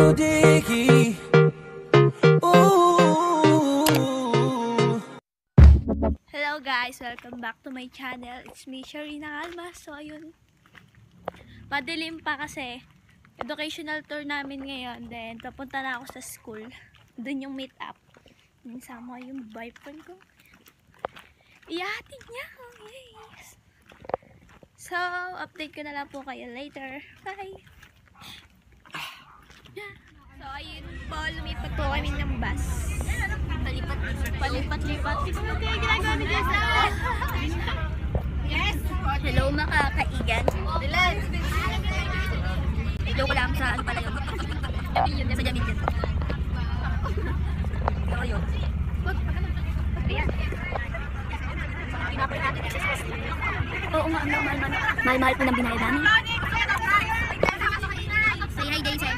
Dicky. Hello guys, welcome back to my channel. It's me, Sharina Alma. So ayun, madilim pa kasi educational tour namin ngayon. Then papunta na ako sa school. Doon yung meet up. Sama yung boyfriend ko. Iyahatid niya ako. Yes. So update ko na lang po kayo later. Bye. So ayun po, lumipat po kami ng bus. Palipat-lipat. Ano kaya ginagawa ni Jess? Yes! Hello mga kaigan. Hello ko lang sa ano pala yun. Sa Jamil yun. So yun. Ayan. Oo nga, mahal-mahal po ng binayad namin. Say hi, Daisy.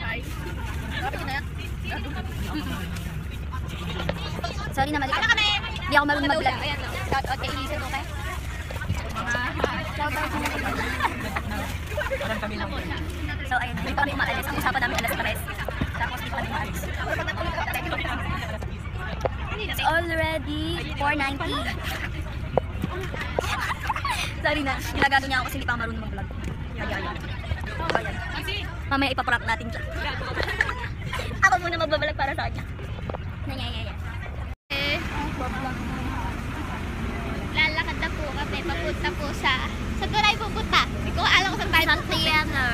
Sorry na, mali ka. Hindi ako marunong mag-vlog. Shout out kay Elisa, okay? Shout out kay So, ayun. Hindi pa kami umaalis. Ang usapan namin alas 3. Tapos hindi pa kami umaalis. It's already 4:90. Sorry na. Ginagago niya ako kasi hindi pa marunong mag-vlog. Mamaya ipaprank natin siya. Ako muna magbabalag para sa kanya. Nanyayaya. Lalakad na po kami. Papunta po sa... Saan ko tayo pupunta? Hindi ko alam kung saan tayo pupunta. Sa theater.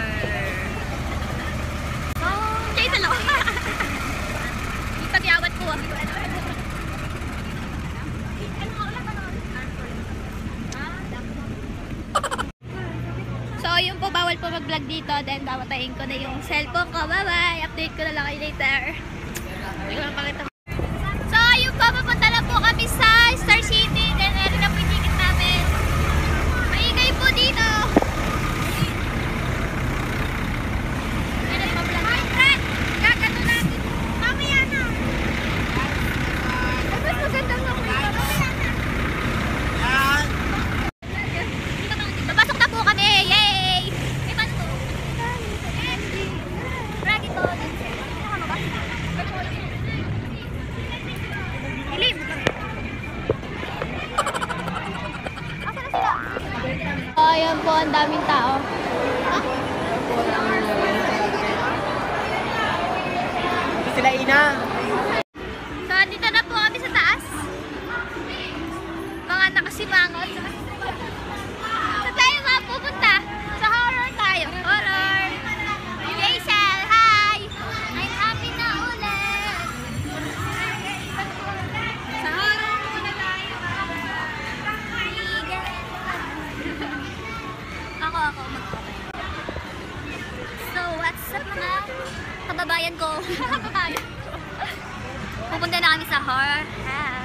Oh, kayo dalawa. Ipagyawat po. So, yun po, bawal po mag-vlog dito. Then, babatayin ko na yung cellphone ko. Bye-bye! Update ko na lang kayo later. Hindi ko lang pakita. So, ayun po, papunta na po kami sa Star City. Then, meron na po yung ticket namin. Maingay po dito. Kakato natin. Mamaya na. Mas magandang na po dito. Mamaya na. Papasok na po kami. Yay! May paano to? Ready to. Ilim! Ayan po, ang daming tao. Sila ina. So, dito na po kami sa taas. Mga nakasimangot. Saan tayo mga pupunta? Sa horror tayo. Horror! Rachel, hi! I'm happy na ulit! Sa horror muna tayo. Ako, So, what's up mga kababayan ko? Pupunta na kami sa horror.